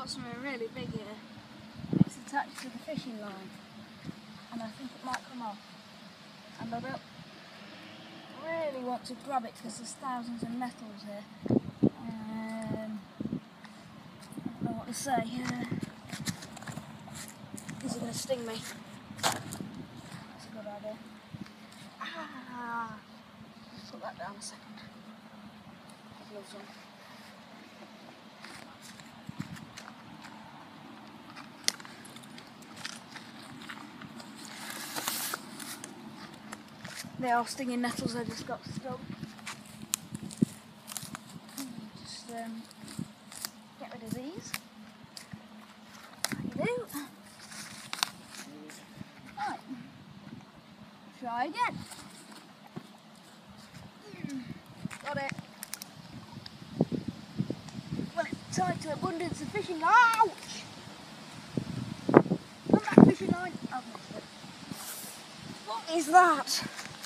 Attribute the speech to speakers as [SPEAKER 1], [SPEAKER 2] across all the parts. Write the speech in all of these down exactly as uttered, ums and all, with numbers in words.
[SPEAKER 1] got something really big here. It's attached to the fishing line, and I think it might come off. And I don't really want to grab it because there's thousands of nettles here. Um, I don't know what to say. Uh, is it going to sting me? That's a good idea. Ah! Put that down a second. I've loved one. They are stinging nettles, I just got stung. Just um, get rid of these. Like you do. Right. Try again. Got it. Well, it's tied to abundance of fishing. Ouch! Come back, fishing line. I've missed it. What is that?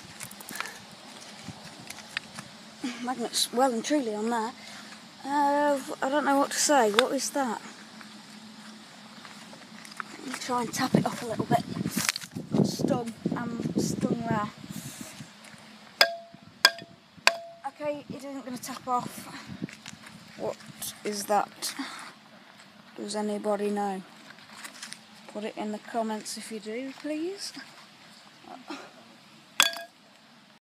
[SPEAKER 1] Magnet's well and truly on there. Uh, I don't know what to say. What is that? Let me try and tap it off a little bit. I'm stung. I'm stung there. Okay, it isn't going to tap off. What is that? Does anybody know? Put it in the comments if you do, please.